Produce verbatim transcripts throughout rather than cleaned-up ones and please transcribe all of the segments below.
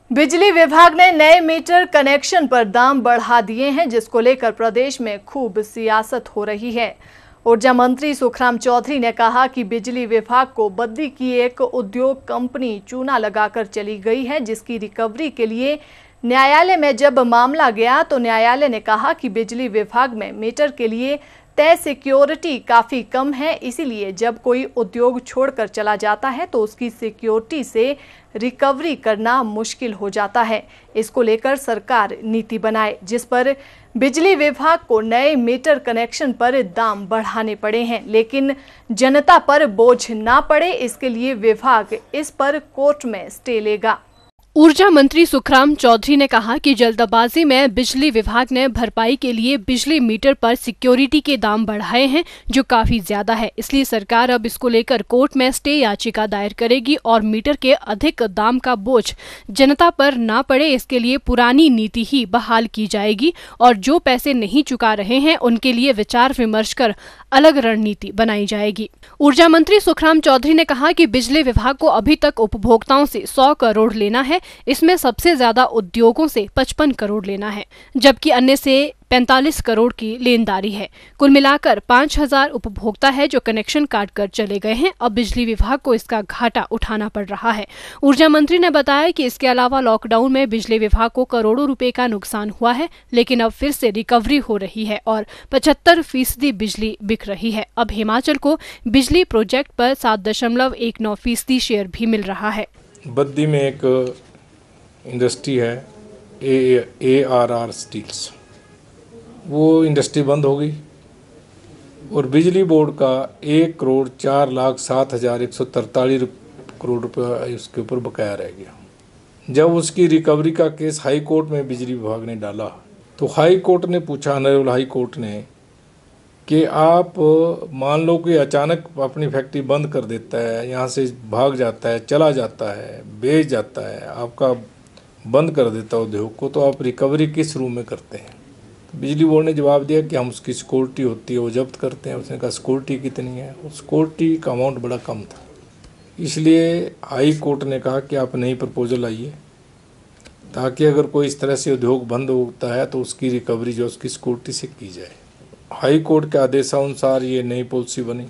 बिजली विभाग ने नए मीटर कनेक्शन पर दाम बढ़ा दिए हैं, जिसको लेकर प्रदेश में खूब सियासत हो रही है। ऊर्जा मंत्री सुखराम चौधरी ने कहा कि बिजली विभाग को बद्दी की एक उद्योग कंपनी चूना लगाकर चली गई है, जिसकी रिकवरी के लिए न्यायालय में जब मामला गया तो न्यायालय ने कहा कि बिजली विभाग में मीटर के लिए तय सिक्योरिटी काफ़ी कम है, इसीलिए जब कोई उद्योग छोड़कर चला जाता है तो उसकी सिक्योरिटी से रिकवरी करना मुश्किल हो जाता है। इसको लेकर सरकार नीति बनाए, जिस पर बिजली विभाग को नए मीटर कनेक्शन पर दाम बढ़ाने पड़े हैं, लेकिन जनता पर बोझ ना पड़े इसके लिए विभाग इस पर कोर्ट में स्टे लेगा। ऊर्जा मंत्री सुखराम चौधरी ने कहा कि जल्दबाजी में बिजली विभाग ने भरपाई के लिए बिजली मीटर पर सिक्योरिटी के दाम बढ़ाए हैं, जो काफी ज्यादा है। इसलिए सरकार अब इसको लेकर कोर्ट में स्टे याचिका दायर करेगी और मीटर के अधिक दाम का बोझ जनता पर ना पड़े इसके लिए पुरानी नीति ही बहाल की जाएगी और जो पैसे नहीं चुका रहे हैं उनके लिए विचार विमर्श कर अलग रणनीति बनाई जाएगी। ऊर्जा मंत्री सुखराम चौधरी ने कहा कि बिजली विभाग को अभी तक उपभोक्ताओं से सौ करोड़ लेना है, इसमें सबसे ज्यादा उद्योगों से पचपन करोड़ लेना है, जबकि अन्य से पैंतालीस करोड़ की लेनदारी है। कुल मिलाकर पाँच हजार उपभोक्ता है जो कनेक्शन काट कर चले गए हैं। अब बिजली विभाग को इसका घाटा उठाना पड़ रहा है। ऊर्जा मंत्री ने बताया कि इसके अलावा लॉकडाउन में बिजली विभाग को करोड़ों रुपए का नुकसान हुआ है, लेकिन अब फिर से रिकवरी हो रही है और पचहत्तर फीसदी बिजली बिक रही है। अब हिमाचल को बिजली प्रोजेक्ट पर सात दशमलव एक नौ फीसदी शेयर भी मिल रहा है। बद्दी में एक इंडस्ट्री है A A R R steels, वो इंडस्ट्री बंद हो गई और बिजली बोर्ड का एक करोड़ चार लाख सात हज़ार एक सौ तरतालीस करोड़ रुपये उसके ऊपर बकाया रह गया। जब उसकी रिकवरी का केस हाई कोर्ट में बिजली विभाग ने डाला तो हाई कोर्ट ने पूछा, ऑनरेबल हाई कोर्ट ने, कि आप मान लो कि अचानक अपनी फैक्ट्री बंद कर देता है, यहाँ से भाग जाता है, चला जाता है, बेच जाता है, आपका बंद कर देता है उद्योग को, तो आप रिकवरी किस रूम में करते हैं? तो बिजली बोर्ड ने जवाब दिया कि हम उसकी सिक्योरिटी होती है वो जब्त करते हैं। उसने कहा सिक्योरिटी कितनी है? उस सिक्योरिटी का अमाउंट बड़ा कम था, इसलिए हाई कोर्ट ने कहा कि आप नई प्रपोजल लाइए ताकि अगर कोई इस तरह से उद्योग बंद होता है तो उसकी रिकवरी जो उसकी सिक्योरिटी से की जाए। हाई कोर्ट के आदेशानुसार ये नई पॉलिसी बनी,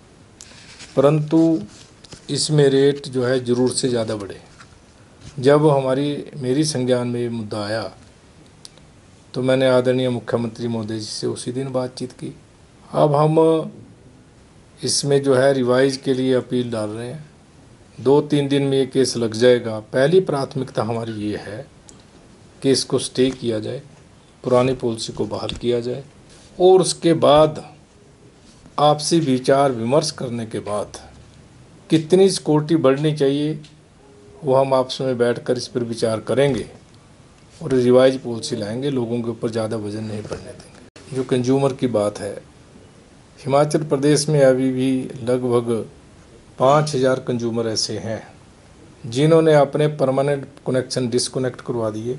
परंतु इसमें रेट जो है ज़रूरत से ज़्यादा बढ़े। जब हमारी मेरी संज्ञान में ये मुद्दा आया तो मैंने आदरणीय मुख्यमंत्री महोदय जी से उसी दिन बातचीत की। अब हम इसमें जो है रिवाइज के लिए अपील डाल रहे हैं। दो तीन दिन में ये केस लग जाएगा। पहली प्राथमिकता हमारी ये है कि इसको स्टे किया जाए, पुरानी पॉलिसी को बहाल किया जाए और उसके बाद आपसी विचार विमर्श करने के बाद कितनी सिक्योरिटी बढ़नी चाहिए वो हम आपस में बैठकर इस पर विचार करेंगे और रिवाइज पॉलिसी लाएंगे। लोगों के ऊपर ज़्यादा वजन नहीं पड़ने देंगे। जो कंज्यूमर की बात है, हिमाचल प्रदेश में अभी भी लगभग पाँच हज़ार कंज्यूमर ऐसे हैं जिन्होंने अपने परमानेंट कनेक्शन डिसकनेक्ट करवा दिए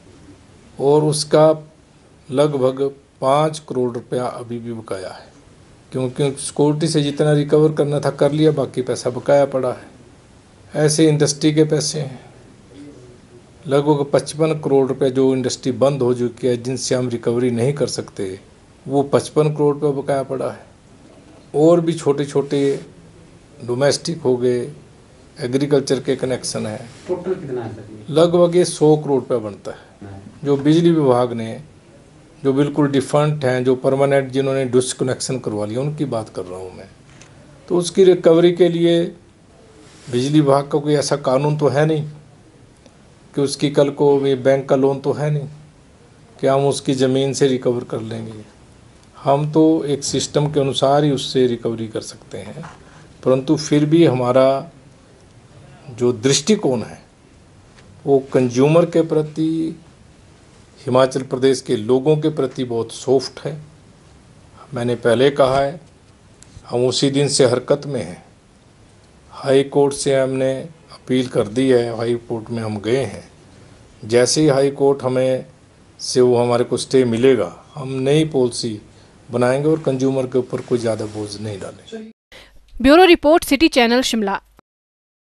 और उसका लगभग पाँच करोड़ रुपया अभी भी बकाया है, क्योंकि सिक्योरिटी से जितना रिकवर करना था कर लिया, बाकी पैसा बकाया पड़ा है। ऐसे इंडस्ट्री के पैसे हैं लगभग पचपन करोड़ रुपए जो इंडस्ट्री बंद हो चुकी है, जिनसे हम रिकवरी नहीं कर सकते, वो पचपन करोड़ रुपये बकाया पड़ा है। और भी छोटे छोटे डोमेस्टिक हो गए, एग्रीकल्चर के कनेक्शन है। टोटल कितना है? लगभग ये सौ करोड़ रुपये बनता है। जो बिजली विभाग ने जो बिल्कुल डिफॉल्ट हैं, जो परमानेंट जिन्होंने डिसकनेक्शन करवा लिया, उनकी बात कर रहा हूँ मैं। तो उसकी रिकवरी के लिए बिजली विभाग का कोई ऐसा कानून तो है नहीं कि उसकी कल को ये बैंक का लोन तो है नहीं कि हम उसकी ज़मीन से रिकवर कर लेंगे। हम तो एक सिस्टम के अनुसार ही उससे रिकवरी कर सकते हैं, परंतु फिर भी हमारा जो दृष्टिकोण है वो कंज्यूमर के प्रति, हिमाचल प्रदेश के लोगों के प्रति बहुत सॉफ्ट है। मैंने पहले कहा है, हम उसी दिन से हरकत में हैं। हाई कोर्ट से हमने अपील कर दी है, हाई कोर्ट में हम गए हैं। जैसे ही हाई कोर्ट हमें से वो हमारे को स्टे मिलेगा, हम नई पॉलिसी बनाएंगे और कंज्यूमर के ऊपर कोई ज़्यादा बोझ नहीं डालेंगे। Bureau report, city channel Shimla.